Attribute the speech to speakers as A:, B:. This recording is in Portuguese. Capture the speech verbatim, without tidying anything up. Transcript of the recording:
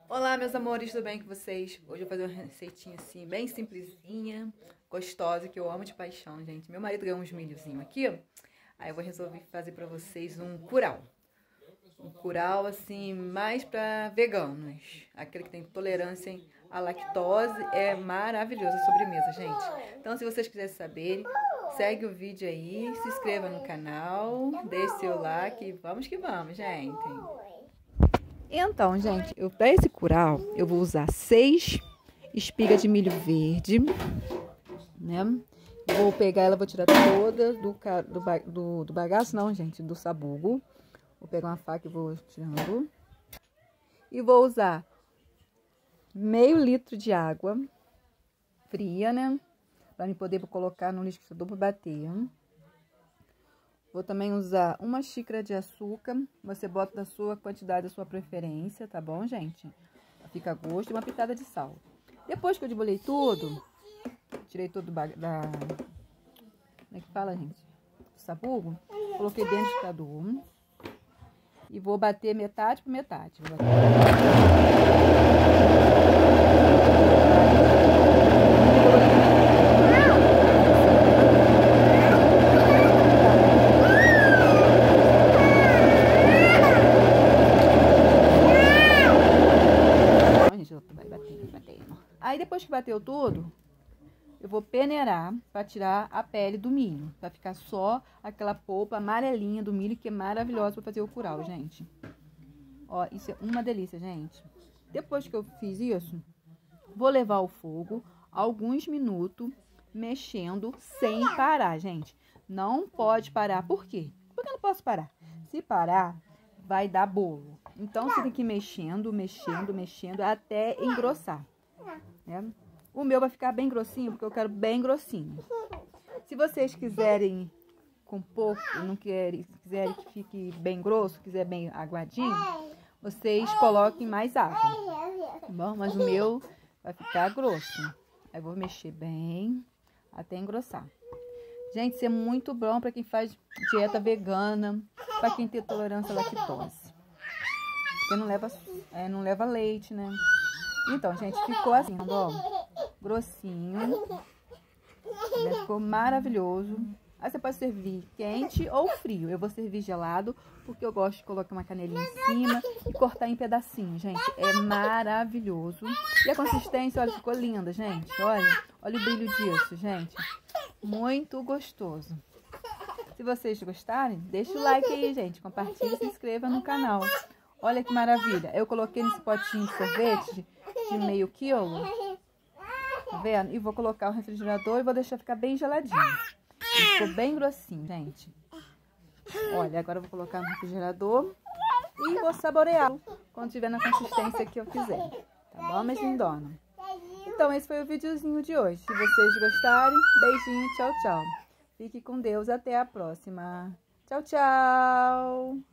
A: Olá, meus amores, tudo bem com vocês? Hoje eu vou fazer uma receitinha assim, bem simplesinha, gostosa, que eu amo de paixão, gente. Meu marido ganhou uns milhozinhos aqui, ó. Aí eu vou resolver fazer pra vocês um curau. Um curau, assim, mais pra veganos. Aquele que tem tolerância à lactose. É maravilhosa a sobremesa, gente. Então, se vocês quiserem saber, segue o vídeo aí, se inscreva no canal, deixe seu like. Vamos que vamos, gente. Então, gente, eu para esse curau, eu vou usar seis espigas de milho verde, né? Vou pegar ela, vou tirar toda do, do, do, do bagaço, não, gente, do sabugo. Vou pegar uma faca e vou tirando. E vou usar meio litro de água fria, né? Para me poder colocar no liquidificador para bater. Vou também usar uma xícara de açúcar. Você bota da sua quantidade, da sua preferência, tá bom, gente? Fica a gosto. E uma pitada de sal. Depois que eu debolei tudo, tirei todo da... Como é que fala, gente? O sabugo. Coloquei dentro do liquidificador. E vou bater metade por metade. Vou bater. Aí depois que bateu tudo, eu vou peneirar para tirar a pele do milho. Vai ficar só aquela polpa amarelinha do milho, que é maravilhosa para fazer o curau, gente. Ó, isso é uma delícia, gente. Depois que eu fiz isso, vou levar ao fogo alguns minutos, mexendo sem parar, gente. Não pode parar. Por quê? Por que eu não posso parar? Se parar, vai dar bolo. Então, você tem que ir mexendo, mexendo, mexendo, até engrossar. É. O meu vai ficar bem grossinho, porque eu quero bem grossinho. Se vocês quiserem com pouco, não querem, quiserem que fique bem grosso, quiser bem aguadinho, vocês coloquem mais água. Tá bom? Mas o meu vai ficar grosso. Aí eu vou mexer bem até engrossar. Gente, isso é muito bom para quem faz dieta vegana, para quem tem tolerância à lactose. Porque não leva, é, não leva leite, né? Então, gente, ficou assim, ó, grossinho, né? Ficou maravilhoso. Aí você pode servir quente ou frio. Eu vou servir gelado, porque eu gosto de colocar uma canelinha em cima e cortar em pedacinhos, gente. É maravilhoso. E a consistência, olha, ficou linda, gente. Olha, olha o brilho disso, gente. Muito gostoso. Se vocês gostarem, deixa o like aí, gente. Compartilha e se inscreva no canal. Olha que maravilha. Eu coloquei nesse potinho de sorvete de meio quilo. Tá vendo? E vou colocar o refrigerador e vou deixar ficar bem geladinho. Ele ficou bem grossinho, gente. Olha, agora eu vou colocar no refrigerador e vou saborear quando tiver na consistência que eu quiser. Tá bom, minhas lindonas? Então, esse foi o videozinho de hoje. Se vocês gostarem, beijinho, tchau, tchau. Fique com Deus, até a próxima. Tchau, tchau!